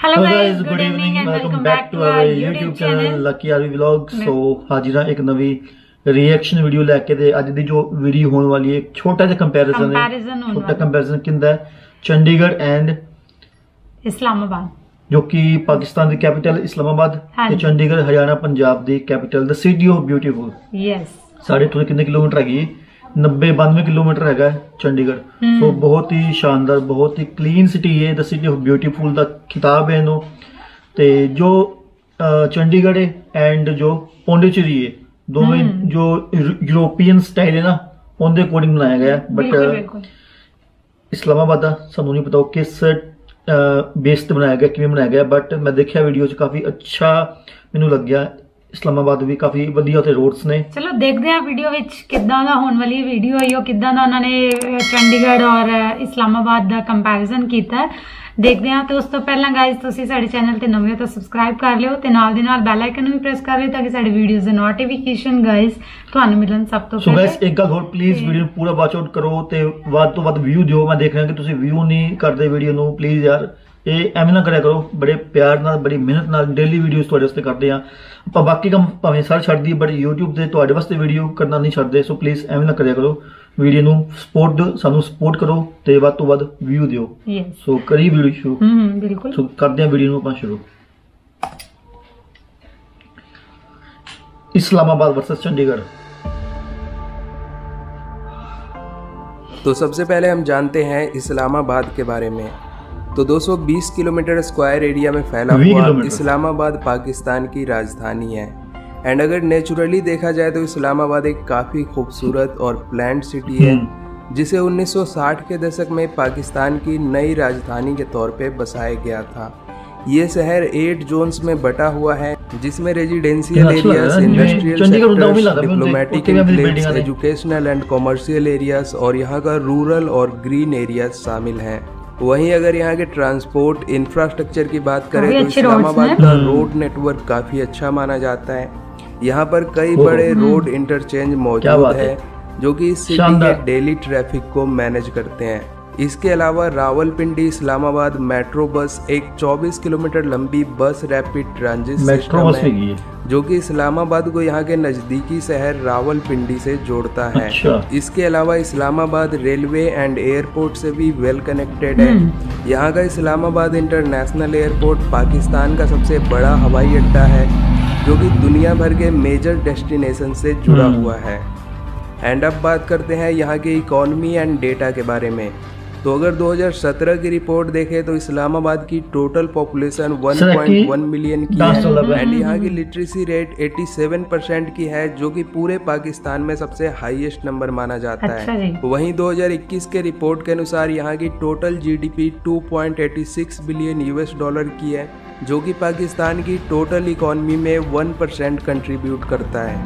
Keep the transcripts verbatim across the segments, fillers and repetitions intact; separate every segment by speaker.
Speaker 1: Hello guys, good evening and welcome back to our YouTube channel Lucky Army Vlogs। सो हाजिर एक नवी reaction video लेके ते अज दी जो video होने वाली है छोटा सा कंपैरिजन है छोटा कंपैरिजन किंदा है चंडीगढ़ एंड
Speaker 2: इस्लामाबाद
Speaker 1: जो कि पाकिस्तान दी कैपिटल इस्लामाबाद ते चंडीगढ़ हरियाणा पंजाब दी capital the city of beautiful.
Speaker 2: Yes
Speaker 1: साढ़े थोड़े कितने किलोमीटर हैगी नब्बे बानवे किलोमीटर है चंडीगढ़। तो बहुत ही शानदार बहुत ही क्लीन सिटी है द सिटी ऑफ ब्यूटीफुल दा खिताब है इन्हों ते जो चंडीगढ़ है एंड जो पौंडीचेरी है दोनों जो यूरोपियन स्टाइल है ना उनके अकॉर्डिंग बनाया गया। बट इस्लामाबाद का सानू नहीं पता किस बेस ते बनाया गया किवें बनाया गया। बट मैं देखा वीडियो काफी अच्छा मैनू लग गया। इस्लामाबाद भी काफी वधिया ते रोड्स ने।
Speaker 2: चलो देखते हैं वीडियो विच किद्दां दा होने वाली वीडियो है किद्दां दा उन्होंने चंडीगढ़ और इस्लामाबाद दा कंपैरिजन कीता है। देखते हैं। तो उस तो पहला गाइज तुसीं साडे चैनल ते नवे हो तो सबसक्राइब कर लियो ते नाल दी नाल बैल आइकन भी प्रेस कर लियो ताकि साडी वीडियोस दे नोटिफिकेशन गाइज तुहानू मिलन सब तो
Speaker 1: पहले। सो गाइज एक गल होर प्लीज वीडियो पूरा वॉच आउट करो ते वध तो वध व्यू दियो। मैं देख रहा कि तुसीं व्यू नहीं करदे वीडियो नू प्लीज यार ये एवं ना करा करो। बड़े प्यार नाल बड़ी मेहनत नाल डेली वीडियोस तुहाडे वास्ते करदे आ ਆਪਾਂ बाकी काम भावें सारे छड्ड दी बट यूट्यूब ते तुहाडे वास्ते वीडियो करना नहीं छड्डदे। सो प्लीज एवं ना करा करो वीडियो नू सपोर्ट दो सानू सपोर्ट करो ते वध तो वध व्यू दियो। सो करी वीडियो शुरू।
Speaker 2: हम्म बिल्कुल।
Speaker 1: सो करदे आ वीडियो नू ਆਪਾਂ शुरू। इस्लामाबाद वर्सेस चंडीगढ़।
Speaker 3: तो सबसे पहले हम जानते हैं इस्लामाबाद के बारे में। तो दो सौ बीस किलोमीटर स्क्वायर एरिया में फैला हुआ इस्लामाबाद पाकिस्तान की राजधानी है। एंड अगर नेचुरली देखा जाए तो इस्लामाबाद एक काफ़ी खूबसूरत और प्लान्ड सिटी है जिसे उन्नीस सौ साठ के दशक में पाकिस्तान की नई राजधानी के तौर पे बसाया गया था। ये शहर एट जोन्स में बटा हुआ है जिसमें residential areas, industrial sectors, diplomatic enclaves, educational and commercial areas और यहाँ का रूरल और ग्रीन एरियाज शामिल हैं। वहीं अगर यहाँ के ट्रांसपोर्ट इंफ्रास्ट्रक्चर की बात करें तो इस्लामाबाद का रोड नेटवर्क काफ़ी अच्छा माना जाता है। यहाँ पर कई बड़े रोड इंटरचेंज मौजूद है जो कि इस सिटी के डेली ट्रैफिक को मैनेज करते हैं। इसके अलावा रावलपिंडी इस्लामाबाद मेट्रो बस एक चौबीस किलोमीटर लंबी बस रैपिड ट्रांजिट सिस्टम है जो कि इस्लामाबाद को यहाँ के नज़दीकी शहर रावलपिंडी से जोड़ता है। अच्छा। इसके अलावा इस्लामाबाद रेलवे एंड एयरपोर्ट से भी वेल कनेक्टेड है। यहाँ का इस्लामाबाद इंटरनेशनल एयरपोर्ट पाकिस्तान का सबसे बड़ा हवाई अड्डा है जो कि दुनिया भर के मेजर डेस्टिनेशन से जुड़ा हुआ है। एंड अब बात करते हैं यहाँ के इकोनॉमी एंड डेटा के बारे में। तो अगर दो हज़ार सत्रह की रिपोर्ट देखें तो इस्लामाबाद की total population one point one million की है एंड यहाँ की लिटरेसी रेट सत्तासी परसेंट की है जो कि पूरे पाकिस्तान में सबसे हाईएस्ट नंबर माना जाता
Speaker 2: अच्छा
Speaker 3: है। वहीं दो हज़ार इक्कीस के रिपोर्ट के अनुसार यहाँ की total GDP two point eight six billion US dollar की है जो कि पाकिस्तान की टोटल इकोनॉमी में वन परसेंट कंट्रीब्यूट करता है।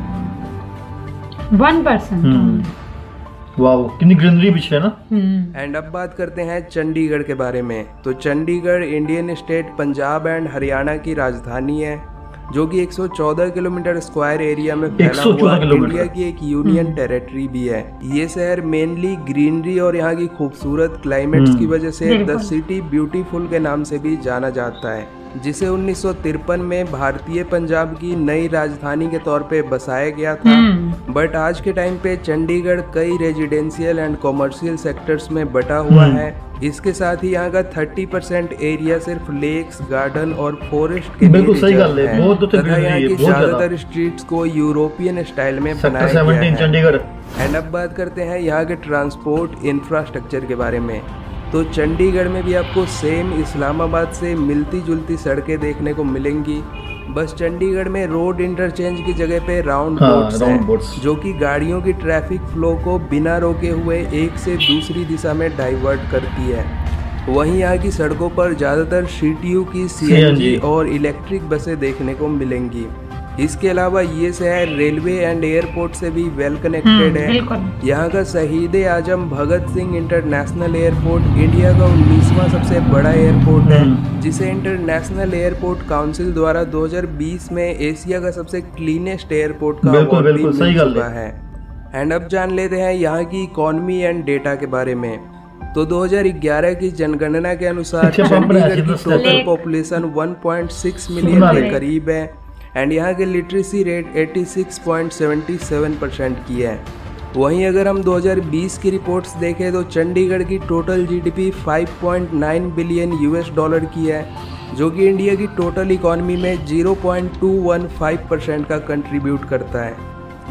Speaker 2: वन परसेंट
Speaker 1: वाओ कितनी ग्रीनरी भी है ना।
Speaker 3: एंड अब बात करते हैं चंडीगढ़ के बारे में। तो Chandigarh Indian state Punjab and Haryana की राजधानी है जो कि एक सौ चौदह किलोमीटर स्क्वायर एरिया में फैला हुआ इंडिया की एक यूनियन टेरिटरी भी है। ये शहर मेनली ग्रीनरी और यहाँ की खूबसूरत क्लाइमेट्स की वजह से द सिटी ब्यूटीफुल के नाम से भी जाना जाता है जिसे उन्नीस सौ तिरपन में भारतीय पंजाब की नई राजधानी के तौर पे बसाया गया था। बट आज के टाइम पे चंडीगढ़ कई रेजिडेंशियल एंड कॉमर्शियल सेक्टर्स में बटा हुआ है। इसके साथ ही यहाँ का तीस परसेंट एरिया सिर्फ लेक्स, गार्डन और फॉरेस्ट के लिए रिजर्व है तथा यहाँ की ज्यादातर स्ट्रीट्स को यूरोपियन स्टाइल में बनाया गया है। एंड अब बात करते हैं यहाँ के ट्रांसपोर्ट इंफ्रास्ट्रक्चर के बारे में। तो चंडीगढ़ में भी आपको सेम इस्लामाबाद से मिलती जुलती सड़कें देखने को मिलेंगी। बस चंडीगढ़ में रोड इंटरचेंज की जगह पे राउंड हाँ, बोट्स हैं जो कि गाड़ियों की ट्रैफिक फ्लो को बिना रोके हुए एक से दूसरी दिशा में डाइवर्ट करती है। वहीं यहाँ की सड़कों पर ज़्यादातर सीटीयू की सीएनजी और इलेक्ट्रिक बसें देखने को मिलेंगी। इसके अलावा ये शहर रेलवे एंड एयरपोर्ट से भी वेल कनेक्टेड है। यहाँ का Shaheed Azam Bhagat Singh international airport India का उन्नीसवां सबसे बड़ा एयरपोर्ट है जिसे इंटरनेशनल एयरपोर्ट काउंसिल द्वारा दो हज़ार बीस में एशिया का सबसे क्लीनेस्ट एयरपोर्ट का अवार्ड भी मिल चुका है। एंड अब जान लेते हैं यहाँ की इकोनॉमी एंड डेटा के बारे में। तो दो हज़ार ग्यारह की जनगणना के अनुसार
Speaker 1: अच्छा,
Speaker 3: चंडीगढ़ की
Speaker 1: बम्पर
Speaker 3: टोटल
Speaker 2: है।
Speaker 3: Population one point six million के करीब है एंड यहाँ के लिटरेसी रेट छियासी पॉइंट सात सात परसेंट की है। वहीं अगर हम दो हज़ार बीस की रिपोर्ट्स देखें तो चंडीगढ़ की टोटल जीडीपी पाँच पॉइंट नौ बिलियन यूएस डॉलर की है, जो कि इंडिया की टोटल इकॉनमी में ज़ीरो पॉइंट दो एक पाँच परसेंट का कंट्रीब्यूट करता है।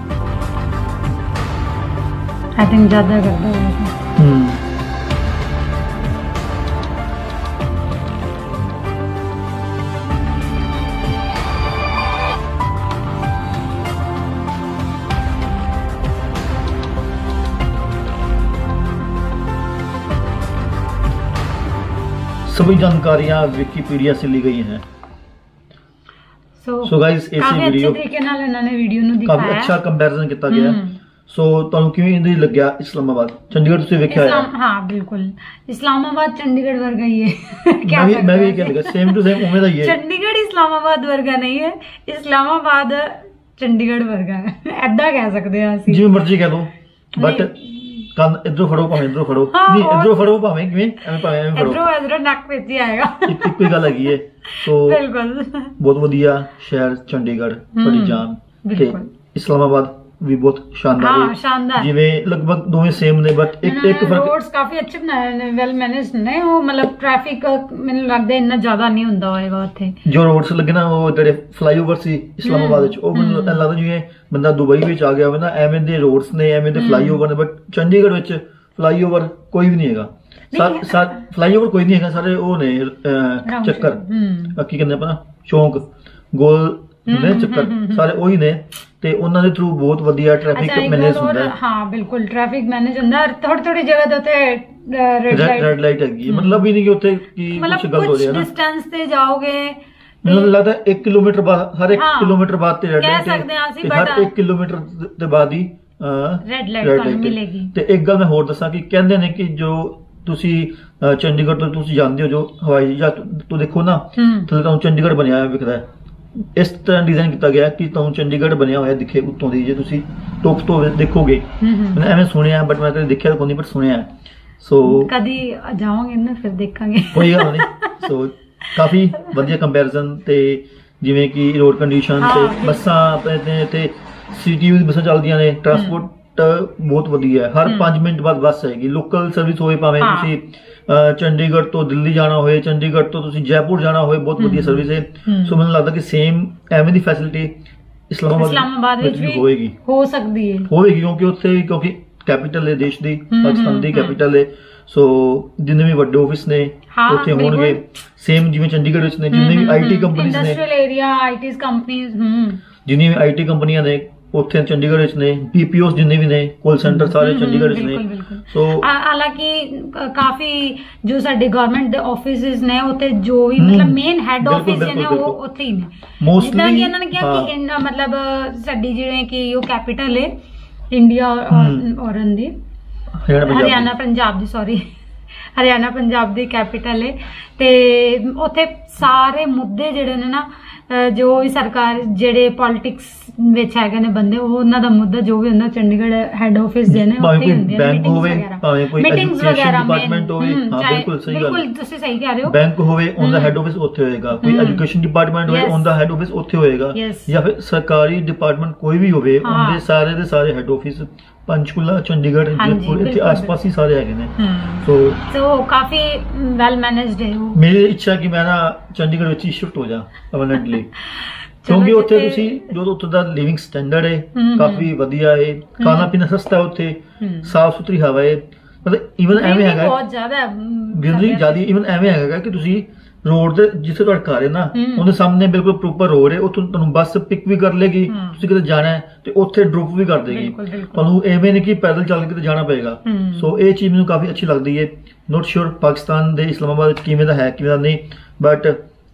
Speaker 2: आई थिंक ज़्यादा करता है।
Speaker 1: सभी जानकारियां विकिपीडिया से ली गई हैं।
Speaker 2: सो
Speaker 1: सो गाइस ऐसी
Speaker 2: काफी
Speaker 1: वीडियो
Speaker 2: अच्छे तरीके ਨਾਲ ਇਹਨਾਂ ਨੇ ਵੀਡੀਓ ਨੂੰ
Speaker 1: ਕਾਫੀ
Speaker 2: ਦਿਖਾਇਆ।
Speaker 1: ਅੱਛਾ ਕੰਪੈਰੀਜ਼ਨ ਕੀਤਾ ਗਿਆ। ਸੋ ਤੁਹਾਨੂੰ ਕਿਵੇਂ ਇੰਦੀ ਲੱਗਿਆ ਇਸਲਾਮਾਬਾਦ? ਚੰਡੀਗੜ੍ਹ ਤੁਸੀਂ ਵੇਖਿਆ ਹੈ?
Speaker 2: इस्लाम हाँ बिल्कुल, इस्लामाबाद चंडीगढ़ वर्गा ही है। क्या
Speaker 1: मैं भी मैं भी
Speaker 2: सकते
Speaker 1: क्या
Speaker 2: हैं?
Speaker 1: लगा सेम टू सेम उम्मीद है ये
Speaker 2: चंडीगढ़ इस्लामाबाद वर्गा नहीं है, इस्लामाबाद चंडीगढ़ वर्गा है। ऐदा कह सकते हैं ਅਸੀਂ।
Speaker 1: ਜਿਵੇਂ ਮਰਜ਼ੀ ਕਹਿ ਦੋ ਬਟ ਕੰਨ ਇਧਰੋਂ ਫੜੋ ਭਾਵੇਂ ਇਧਰੋਂ ਫੜੋ,
Speaker 2: ਹਾਂ,
Speaker 1: ਨਹੀਂ
Speaker 2: ਹੋਰ-
Speaker 1: ਇਧਰੋਂ ਫੜੋ ਭਾਵੇਂ ਕਿਵੇਂ ਐਵੇਂ ਭਾਵੇਂ ਐਵੇਂ ਫੜੋ,
Speaker 2: ਇਧਰੋਂ ਇਧਰੋਂ ਨੱਕ ਵਿੱਚ ਹੀ ਆਏਗਾ।
Speaker 1: ਇੱਕ ਇੱਕੋ ਹੀ ਗੱਲ ਹੈਗੀ ਹੈ। ਸੋ
Speaker 2: ਬਿਲਕੁਲ
Speaker 1: ਬਹੁਤ ਵਧੀਆ ਸ਼ਹਿਰ ਚੰਡੀਗੜ੍ਹ, ਬੜੀ ਜਾਨ ਤੇ
Speaker 2: ਬਿਲਕੁਲ।
Speaker 1: ਇਸਲਾਮਾਬਾਦ ਵੀ ਬਹੁਤ ਸ਼ਾਨਦਾਰ
Speaker 2: हाँ
Speaker 1: ਹੈ।
Speaker 2: शानदार।
Speaker 1: ਜਿਵੇਂ ਲਗਭਗ ਦੋਵੇਂ ਸੇਮ ਨੇ ਬਟ ਇੱਕ ਇੱਕ ਫਰਕ
Speaker 2: ਰੋਡਸ ਕਾਫੀ ਅੱਛੇ ਬਣਾਏ ਨੇ, ਵੈਲ ਮੈਨੇਜਡ ਨੇ ਉਹ, ਮਤਲਬ ਟ੍ਰੈਫਿਕ ਮੈਨੂੰ ਲੱਗਦਾ ਇੰਨਾ ਜ਼ਿਆਦਾ ਨਹੀਂ ਹੁੰਦਾ ਹੋਏਗਾ ਉੱਥੇ।
Speaker 1: ਜੋ ਰੋਡਸ ਲੱਗੇ ਨਾ ਉਹ ਜਿਹੜੇ ਫਲਾਈਓਵਰ ਸੀ ਇਸਲਾਮਾਬਾਦ ਵਿੱਚ, ਉਹ ਮੈਨੂੰ ਐਂ ਲੱਗਦਾ ਜਿਵੇਂ ਬੰਦਾ ਦੁਬਈ ਵਿੱਚ ਆ ਗਿਆ ਹੋਵੇ ਨਾ, ਐਵੇਂ ਦੇ ਰੋਡਸ ਨੇ, ਐਵੇਂ ਦੇ ਫਲਾਈਓਵਰ ਨੇ। ਬਟ ਚੰਡੀਗੜ੍ਹ ਵਿੱਚ ਫਲਾਈਓਵਰ ਕੋਈ ਵੀ ਨਹੀਂ ਹੈਗਾ। ਫਲਾਈਓਵਰ ਕੋਈ ਨਹੀਂ ਹੈਗਾ, ਸਾਰੇ ਉਹ ਨੇ ਅਹ, ਚੱਕਰ ਅਹ, ਕੀ ਕਹਿੰਦੇ ਆਪਾਂ ਚੌਂਕ ਗੋਲ ਹੁੰਦੇ ਨੇ ਚੱਕਰ, ਸਾਰੇ ਉਹੀ ਨੇ ਤੇ ਉਹਨਾਂ ਦੇ ਥਰੂ ਬਹੁਤ ਵਧੀਆ ਟ੍ਰੈਫਿਕ ਮੈਨੇਜ ਹੁੰਦਾ ਹੈ।
Speaker 2: ਹਾਂ ਬਿਲਕੁਲ ਟ੍ਰੈਫਿਕ ਮੈਨੇਜ ਹੁੰਦਾ, ਥੋੜੀ ਥੋੜੀ ਜਗ੍ਹਾ ਤੇ ਉੱਤੇ ਰੈਡ ਲਾਈਟ
Speaker 1: ਰੈਡ ਲਾਈਟ ਹੈਗੀ, ਮਤਲਬ ਵੀ ਨਹੀਂ ਕਿ ਉੱਥੇ ਕੀ
Speaker 2: ਮਤਲਬ
Speaker 1: ਕੁਝ ਗਲਤ ਹੋ
Speaker 2: ਕੁਝ
Speaker 1: ਜਾਏ ਨਾ।
Speaker 2: ਡਿਸਟੈਂਸ ਤੇ ਜਾਓਗੇ
Speaker 1: ਮੈਨੂੰ ਲੱਗਦਾ ਇੱਕ ਕਿਲੋਮੀਟਰ ਬਾਅਦ, ਹਰ ਇੱਕ
Speaker 2: ਹਾਂ,
Speaker 1: ਕਿਲੋਮੀਟਰ ਬਾਅਦ ਤੇ ਰੈਡ
Speaker 2: ਕਹਿ
Speaker 1: ਲਾਈਟ
Speaker 2: ਸਕਦੇ ਹਾਂ ਅਸੀਂ,
Speaker 1: ਤੇ
Speaker 2: but-
Speaker 1: ਹਰ ਇੱਕ ਕਿਲੋਮੀਟਰ ਦੇ ਬਾਅਦ ਹੀ
Speaker 2: ਰੈਡ ਲਾਈਟ
Speaker 1: red
Speaker 2: ਤੁਹਾਨੂੰ
Speaker 1: light ਹੈ।
Speaker 2: ਮਿਲੇਗੀ।
Speaker 1: ਤੇ ਇੱਕ ਗੱਲ ਮੈਂ ਹੋਰ ਦੱਸਾਂ ਕਿ ਕਹਿੰਦੇ ਨੇ ਕਿ ਜੋ ਤੁਸੀਂ ਅਹ, ਚੰਡੀਗੜ੍ਹ ਤੋਂ ਤੁਸੀਂ ਜਾਂਦੇ ਹੋ ਜੋ ਹਵਾਈ ਜਹਾਜ਼ ਤੋਂ ਦੇਖੋ ਨਾ,
Speaker 2: ਹੂੰ
Speaker 1: ਥੱਲੇ ਤੁਹਾਨੂੰ ਚੰਡੀਗੜ੍ਹ ਬਣਿਆ ਹੋਇਆ ਵਿਖਦਾ ਹੈ। ਇਸ ਤਰ੍ਹਾਂ ਡਿਜ਼ਾਈਨ ਕੀਤਾ ਗਿਆ ਕਿ ਤੁਹਾਨੂੰ ਚੰਡੀਗੜ੍ਹ ਬਣਿਆ ਹੋਇਆ ਦਿਖੇ ਉੱਤੋਂ ਦੀ, ਜੇ ਤੁਸੀਂ ਟੋਪ ਤੋਂ ਦੇਖੋਗੇ।
Speaker 2: ਹੂੰ ਹੂੰ।
Speaker 1: ਮੈਂ ਐਵੇਂ ਸੁਣਿਆ ਬਟ ਮੈਂ ਕਦੇ ਦੇਖਿਆ ਤਾਂ ਕੋਈ ਨਹੀਂ, ਬਟ ਸੁਣਿਆ। ਸੋ
Speaker 2: ਕਦੀ ਜਾਵਾਂਗੇ ਨਾ ਫਿਰ ਦੇਖਾਂਗੇ।
Speaker 1: ਕੋਈ ਗੱਲ ਨਹੀਂ। ਸੋ ਕਾਫੀ ਵਧੀਆ ਕੰਪੈਰੀਜ਼ਨ ਤੇ ਜਿਵੇਂ ਕਿ ਰੋਡ ਕੰਡੀਸ਼ਨ
Speaker 2: ਹਾਂ,
Speaker 1: ਤੇ
Speaker 2: ਬਿਲਕੁਲ।
Speaker 1: ਬੱਸਾਂ ਆਪਣੇ ਤੇ ਤੇ ਸਿਟੀ ਦੀ ਬੱਸਾਂ ਚੱਲਦੀਆਂ ਨੇ, ਟਰਾਂਸਪੋਰਟ ਬਹੁਤ ਵਧੀਆ ਹੈ। ਹਰ ਪੰਜ ਮਿੰਟ ਬਾਅਦ ਬੱਸ ਆਏਗੀ, ਲੋਕਲ ਸਰਵਿਸ ਹੋਵੇ ਭਾਵੇਂ
Speaker 2: ਹਾਂ।
Speaker 1: ਤੁਸੀਂ ਅਹ, ਚੰਡੀਗੜ੍ਹ ਤੋਂ ਦਿੱਲੀ ਜਾਣਾ ਹੋਵੇ, ਚੰਡੀਗੜ੍ਹ ਤੋਂ ਤੁਸੀਂ ਜੈਪੁਰ ਜਾਣਾ ਹੋਵੇ, ਬਹੁਤ ਵਧੀਆ ਸਰਵਿਸ ਹੈ।
Speaker 2: ਹੂੰ।
Speaker 1: ਸੋ ਮੈਨੂੰ ਲੱਗਦਾ ਕਿ ਸੇਮ ਐਵੇਂ ਦੀ ਫੈਸਿਲਿਟੀ
Speaker 2: ਇਸਲਾਮਾਬਾਦ
Speaker 1: ਇਸਲਾਮਾਬਾਦ ਵਿੱਚ ਵੀ
Speaker 2: ਵਿੱਚ
Speaker 1: ਹੋਏਗੀ
Speaker 2: ਹੋ ਸਕਦੀ ਹੈ।
Speaker 1: ਹੋਵੇਗੀ ਕਿਉਂਕਿ ਉੱਥੇ ਕਿਉਂਕਿ ਕੈਪੀਟਲ ਹੈ ਦੇਸ਼ ਦੀ,
Speaker 2: ਹੂੰ,
Speaker 1: ਪਾਕਿਸਤਾਨ ਦੀ
Speaker 2: ਹੂੰ,
Speaker 1: ਕੈਪੀਟਲ ਹੈ। ਸੋ ਜਿੰਨੇ ਵੀ ਵੱਡੇ ਆਫਿਸ ਨੇ
Speaker 2: ਹਾਂ,
Speaker 1: ਉੱਥੇ ਹੋਣਗੇ,
Speaker 2: ਬਿਲਕੁਲ।
Speaker 1: ਸੇਮ ਜਿਵੇਂ ਚੰਡੀਗੜ੍ਹ ਵਿੱਚ ਨੇ, ਜਿੰਨੇ ਵੀ ਆਈਟੀ ਕੰਪਨੀਆਂ ਨੇ,
Speaker 2: ਇੰਡਸਟਰੀਅਲ ਏਰੀਆ, ਆਈਟੀਜ਼ ਕੰਪਨੀਆਂ, ਹੂੰ
Speaker 1: ਜਿੰਨੀ ਵੀ ਆਈਟੀ ਕੰਪਨੀਆਂ ਨੇ ਉੱਥੇ ਚੰਡੀਗੜ੍ਹ ਵਿੱਚ ਨੇ, ਬੀਪੀਓਸ ਜਿੰਨੇ ਵੀ ਨੇ, ਕਾਲ ਸੈਂਟਰ ਸਾਰੇ ਚੰਡੀਗੜ੍ਹ ਵਿੱਚ
Speaker 2: ਬਿਲਕੁਲ
Speaker 1: ਨੇ।
Speaker 2: ਬਿਲਕੁਲ।
Speaker 1: ਸੋ
Speaker 2: ਆ- ਹਾਲਾਂਕਿ ਕ- ਕਾਫੀ ਜੋ ਸਾਡੇ ਗਵਰਨਮੈਂਟ ਦੇ ਆਫਿਸਿਸ ਨੇ ਉੱਥੇ ਜੋ ਵੀ
Speaker 1: ਹੂੰ,
Speaker 2: ਮਤਲਬ ਮੇਨ ਹੈੱਡ
Speaker 1: ਬਿਲਕੁਲ,
Speaker 2: ਆਫਿਸ ਨੇ
Speaker 1: ਬਿਲਕੁਲ,
Speaker 2: ਉਹ
Speaker 1: ਬਿਲਕੁਲ।
Speaker 2: ਉੱਥੇ ਹੀ ਨੇ।
Speaker 1: Mostly,
Speaker 2: ਜਿੱਦਾਂ ਕਿ ਇਹਨਾਂ ਨੇ ਕਿਹਾ
Speaker 1: ਹਾਂ।
Speaker 2: ਕਿ ਇੰਨਾ ਮਤਲਬ ਸਾਡੀ ਜਿਵੇਂ ਕਿ ਉਹ ਕੈਪੀਟਲ ਹੈ ਇੰਡੀਆ
Speaker 1: ਹੂੰ।
Speaker 2: ਔਰਨ ਦੀ,
Speaker 1: ਹਰਿਆਣਾ ਪੰਜਾਬ
Speaker 2: ਹਰਿਆਣਾ ਪੰਜਾਬ ਦੀ, ਸੌਰੀ ਹਰਿਆਣਾ ਪੰਜਾਬ ਦੀ ਕੈਪੀਟਲ ਹੈ। ਤੇ ਉੱਥੇ ਸਾਰੇ ਮੁੱਦੇ ਜਿਹੜੇ ਨੇ ਨਾ, ਅਹ ਜੋ ਵੀ ਸਰਕਾਰ ਜਿਹੜੇ ਪੋਲਿਟਿਕਸ ਵਿੱਚ ਹੈਗੇ ਨੇ ਬੰਦੇ, ਉਹ ਉਹਨਾਂ ਦਾ ਮੁੱਦਾ ਜੋ ਵੀ ਹੁੰਦਾ ਚੰਡੀਗੜ੍ਹ ਹੈੱਡ ਆਫਿਸ ਦੇ ਨੇ
Speaker 1: ਭਾਵੇਂ
Speaker 2: ਉੱਥੇ ਹੀ
Speaker 1: ਕੋਈ
Speaker 2: ਹੁੰਦੇ ਨੇ,
Speaker 1: ਬੈਂਕ
Speaker 2: meetings
Speaker 1: ਹੋਵੇ,
Speaker 2: ਵਗੈਰਾ।
Speaker 1: ਭਾਵੇਂ ਕੋਈ
Speaker 2: Meetings
Speaker 1: education
Speaker 2: ਵਗੈਰਾ, main,
Speaker 1: department ਹੋਵੇ,
Speaker 2: ਹੂੰ,
Speaker 1: ਹਾਂ,
Speaker 2: ਚਾਹੇ-
Speaker 1: ਬਿਲਕੁਲ ਸਹੀ ਗੱਲ।
Speaker 2: ਬਿਲਕੁਲ ਤੁਸੀਂ ਸਹੀ ਕਹਿ ਰਹੇ ਹੋ।
Speaker 1: ਬੈਂਕ ਹੋਵੇ ਉਹਦਾ
Speaker 2: ਹੂੰ।
Speaker 1: ਹੈੱਡ ਆਫਿਸ ਉੱਥੇ ਹੋਏਗਾ, ਕੋਈ
Speaker 2: ਹੂੰ।
Speaker 1: ਐਜੂਕੇਸ਼ਨ ਡਿਪਾਰਟਮੈਂਟ ਹੋਵੇ
Speaker 2: Yes.
Speaker 1: ਉਹਦਾ ਹੈੱਡ ਆਫਿਸ ਉੱਥੇ ਹੋਏਗਾ,
Speaker 2: Yes.
Speaker 1: ਜਾਂ ਫਿਰ ਸਰਕਾਰੀ ਡਿਪਾਰਟਮੈਂਟ ਕੋਈ ਵੀ ਹੋਵੇ
Speaker 2: ਹਾਂ।
Speaker 1: ਉਹਦੇ ਸਾਰੇ ਦੇ ਸਾਰੇ ਹੈੱਡ ਆਫਿਸ ਪੰਚਕੂਲਾ, ਚੰਡੀਗੜ੍ਹ,
Speaker 2: ਹਾਂਜੀ,
Speaker 1: ਜੈਪੁਰ, ਇੱਥੇ
Speaker 2: ਬਿਲਕੁਲ,
Speaker 1: ਆਸ-ਪਾਸ ਹੀ ਸਾਰੇ ਹੈਗੇ ਨੇ।
Speaker 2: ਹੂੰ
Speaker 1: ਸੋ
Speaker 2: ਸੋ ਕਾਫੀ ਵੈਲ ਮੈਨੇਜਡ ਹੈ ਉਹ।
Speaker 1: ਮੇਰੀ ਇੱਛਾ ਕਿ ਮੈਂ ਨਾ ਚੰਡੀਗੜ੍ਹ ਵਿੱਚ ਹੀ ਸ਼ਿਫਟ ਹੋ ਜਾ ਪਰਮਨੈਂਟਲੀ, ਕਿਉਂਕਿ
Speaker 2: ਚਲੋ
Speaker 1: ਉੱਥੇ
Speaker 2: ਜਿੱਥੇ-
Speaker 1: ਤੁਸੀਂ ਜੋ ਉੱਥੇ ਦਾ ਲਿਵਿੰਗ ਸਟੈਂਡਰਡ ਹੈ
Speaker 2: ਹੂੰ,
Speaker 1: ਕਾਫੀ ਵਧੀਆ ਹੈ, ਖਾਣਾ ਪੀਣਾ ਸਸਤਾ ਹੈ ਉੱਥੇ,
Speaker 2: ਹੂੰ।
Speaker 1: ਸਾਫ ਸੁਥਰੀ ਹਵਾ ਹੈ, ਮਤਲਬ ਇਵਨ ਐਵੇਂ
Speaker 2: Greenery
Speaker 1: ਹੈਗਾ
Speaker 2: ਬਹੁਤ ਜ਼ਿਆਦਾ ਹੈ, ਅਮ,
Speaker 1: ਗ੍ਰੀਨਰੀ
Speaker 2: ਸਾਡੇ-
Speaker 1: ਜ਼ਿਆਦਾ, ਇਵਨ ਐਵੇਂ ਹੈਗਾ ਕਿ ਤੁਸੀਂ ਰੋਡ ਦੇ ਜਿੱਥੇ ਤੁਹਾਡਾ ਘਰ ਹੈ ਨਾ,
Speaker 2: ਹੂੰ।
Speaker 1: ਉਹਦੇ ਸਾਹਮਣੇ ਬਿਲਕੁਲ ਪ੍ਰੋਪਰ ਰੋਡ ਹੈ, ਉੱਥੋਂ ਤੁਹਾਨੂੰ ਬੱਸ ਪਿਕ ਵੀ ਕਰ ਲੇਗੀ,
Speaker 2: ਹੂੰ।
Speaker 1: ਤੁਸੀਂ ਕਿਤੇ ਜਾਣਾ ਹੈ ਤੇ ਉੱਥੇ ਡ੍ਰੌਪ ਵੀ ਕਰ ਦੇਗੀ,
Speaker 2: ਬਿਲਕੁਲ, ਬਿਲਕੁਲ।
Speaker 1: ਤੁਹਾਨੂੰ ਐਵੇਂ ਨਹੀਂ ਕਿ ਪੈਦਲ ਚੱਲ ਕੇ ਕਿਤੇ ਜਾਣਾ ਪਏਗਾ।
Speaker 2: ਹੂੰ।
Speaker 1: ਸੋ ਇਹ ਚੀਜ਼ ਮੈਨੂੰ ਕਾਫੀ ਅੱਛੀ ਲੱਗਦੀ ਹੈ। ਨੋਟ ਸ਼ੋਰ ਪਾਕਿਸਤਾਨ ਦੇ ਇਸਲਾਮਾਬਾਦ ਵਿੱਚ ਕਿਵੇਂ ਦਾ ਹੈ ਕਿਵੇਂ ਦਾ ਨਹੀਂ, ਬਟ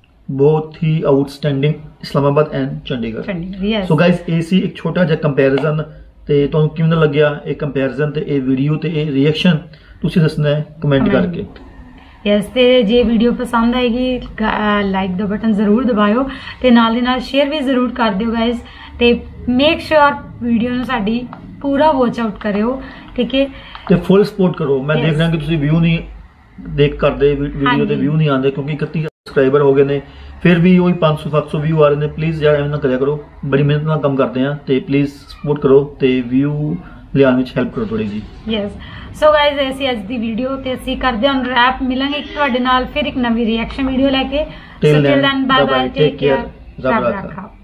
Speaker 1: ਬਹੁਤ ਹੀ outstanding Islamabad and Chandigarh.
Speaker 2: Chandigarh, yes।
Speaker 1: So guys ਇਹ ਸੀ ਇੱਕ ਛੋਟਾ ਜਿਹਾ ਕੰਪੈਰੀਜ਼ਨ, ਤੇ ਤੁਹਾਨੂੰ ਕਿਵੇਂ ਦਾ ਲੱਗਿਆ ਇਹ ਕੰਪੈਰੀਜ਼ਨ ਤੇ ਇਹ ਵੀਡੀਓ ਤੇ ਇਹ ਰਿਐਕਸ਼ਨ ਤੁਸੀਂ ਦੱਸਣਾ ਹੈ ਕਮੈਂਟ
Speaker 2: Comment।
Speaker 1: ਕਰਕੇ।
Speaker 2: ਯੈਸ, ਤੇ ਜੇ ਵੀਡੀਓ ਪਸੰਦ ਆਏਗੀ ਲਾਈਕ ਦਾ ਬਟਨ ਜ਼ਰੂਰ ਦਬਾਇਓ ਤੇ ਨਾਲ ਦੀ ਨਾਲ ਸ਼ੇਅਰ ਵੀ ਜ਼ਰੂਰ ਕਰ ਦਿਓ ਗਾਇਜ਼, ਤੇ ਮੇਕ ਸ਼ੋਰ ਵੀਡੀਓ ਨੂੰ ਸਾਡੀ ਪੂਰਾ ਵਾਚ ਆਊਟ ਕਰਿਓ ठीक है
Speaker 1: ਤੇ ਫੁੱਲ ਸਪੋਰਟ ਕਰੋ। ਮੈਂ
Speaker 2: Yes.
Speaker 1: ਦੇਖ ਰਿਹਾ ਕਿ ਤੁਸੀਂ ਵਿਊ ਨਹੀਂ ਦੇਖ ਕਰਦੇ, ਵੀਡੀਓ ਤੇ
Speaker 2: ਹਾਂਜੀ।
Speaker 1: ਵਿਊ ਨਹੀਂ ਆਉਂਦੇ ਕਿਉਂਕਿ ਇਕੱਤੀ ਸਬਸਕ੍ਰਾਈਬਰ ਹੋ ਗਏ ਨੇ, ਫਿਰ ਵੀ ਉਹੀ ਪੰਜ ਸੌ ਸੱਤ ਸੌ ਵਿਊ ਆ ਰਹੇ ਨੇ। ਪਲੀਜ਼ ਯਾਰ ਐਵੇਂ ਨਾ ਕਰਿਆ ਕਰੋ, ਬੜੀ ਮਿਹਨਤ ਨਾਲ ਕੰਮ ਕਰਦੇ ਆ ਤੇ ਪਲੀਜ਼ ਸਪੋਰਟ ਕਰੋ ਤੇ ਵਿਊ ਲਿਆਉਣ ਵਿੱਚ ਹੈਲਪ ਕਰੋ ਥੋੜੀ ਜੀ।
Speaker 2: ਯੈਸ ਸੋ ਗਾਇਜ਼ ਐਸੀ ਅੱਜ ਦੀ ਵੀਡੀਓ ਤੇ ਅਸੀਂ ਕਰਦੇ ਹਾਂ ਰੈਪ। ਮਿਲਾਂਗੇ ਇੱਕ ਤੁਹਾਡੇ ਨਾਲ ਫਿਰ ਇੱਕ ਨਵੀਂ ਰਿਐਕਸ਼ਨ ਵੀਡੀਓ ਲੈ ਕੇ। So till then bye bye, take care, ਰੱਬ ਰਾਖਾ।